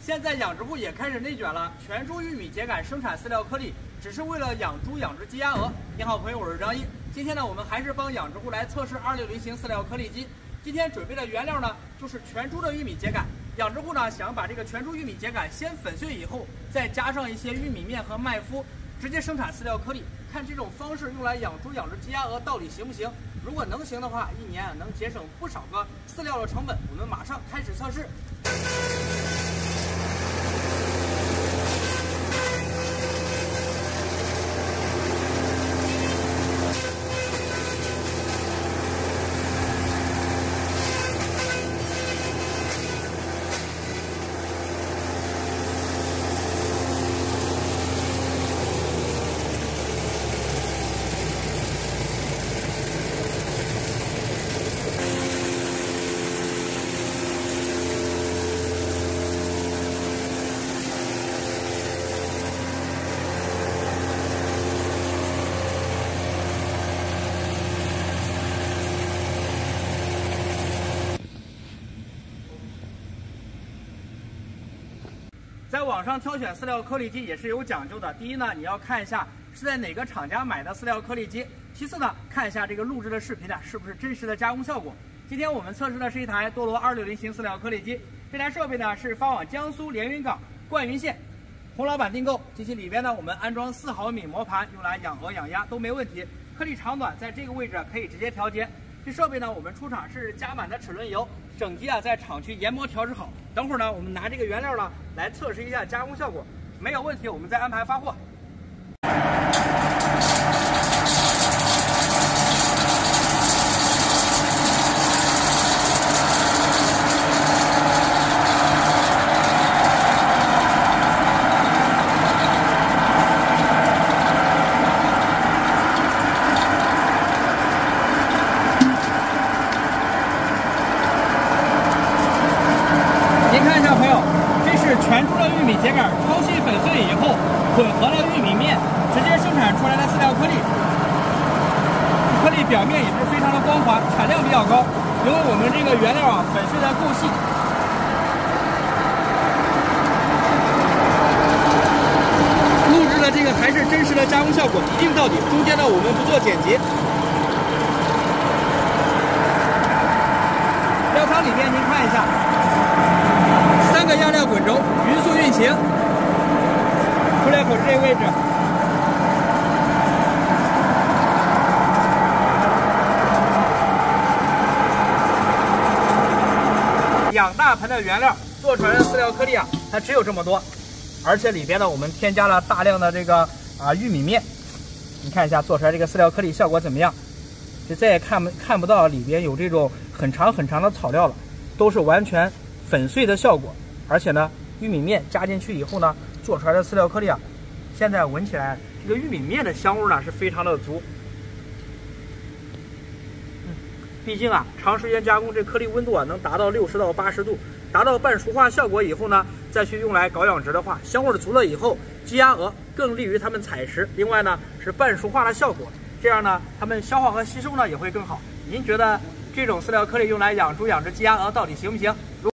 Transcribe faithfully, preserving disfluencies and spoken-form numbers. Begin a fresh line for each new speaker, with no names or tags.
现在养殖户也开始内卷了，全猪玉米秸秆生产饲料颗粒，只是为了养猪养殖鸡鸭鹅。你好，朋友，我是张一。今天呢，我们还是帮养殖户来测试二六零型饲料颗粒机。今天准备的原料呢，就是全猪的玉米秸秆。养殖户呢，想把这个全猪玉米秸秆先粉碎以后，再加上一些玉米面和麦麸，直接生产饲料颗粒。看这种方式用来养猪养殖鸡鸭鹅到底行不行？如果能行的话，一年能节省不少个饲料的成本。我们马上开始测试。在网上挑选饲料颗粒机也是有讲究的。第一呢，你要看一下是在哪个厂家买的饲料颗粒机；其次呢，看一下这个录制的视频呢是不是真实的加工效果。今天我们测试的是一台多罗二六零型饲料颗粒机，这台设备呢是发往江苏连云港灌云县洪老板订购。机器里边呢，我们安装四毫米磨盘，用来养鹅养鸭都没问题。颗粒长短在这个位置可以直接调节。这设备呢，我们出厂是加满的齿轮油，整机啊在厂区研磨调制好。等会儿呢，我们拿这个原料呢来测试一下加工效果，没有问题，我们再安排发货。全猪的玉米秸秆超细粉碎以后，混合了玉米面，直接生产出来的饲料颗粒。颗粒表面也是非常的光滑，产量比较高，因为我们这个原料啊粉碎的够细。录制的这个还是真实的加工效果，一镜到底，中间呢我们不做剪辑。料仓里面您看一下。三个压料滚轴匀速运行，出料口是这个位置。两大盆的原料做出来的饲料颗粒啊，它只有这么多，而且里边呢，我们添加了大量的这个啊玉米面。你看一下做出来这个饲料颗粒效果怎么样？就再也看不看不到里边有这种很长很长的草料了，都是完全粉碎的效果。而且呢，玉米面加进去以后呢，做出来的饲料颗粒啊，现在闻起来这个玉米面的香味呢是非常的足。嗯，毕竟啊，长时间加工，这颗粒温度啊能达到六十到八十度，达到半熟化效果以后呢，再去用来搞养殖的话，香味足了以后，鸡鸭鹅更利于它们采食。另外呢，是半熟化的效果，这样呢，它们消化和吸收呢也会更好。您觉得这种饲料颗粒用来养猪养殖鸡鸭鹅到底行不行？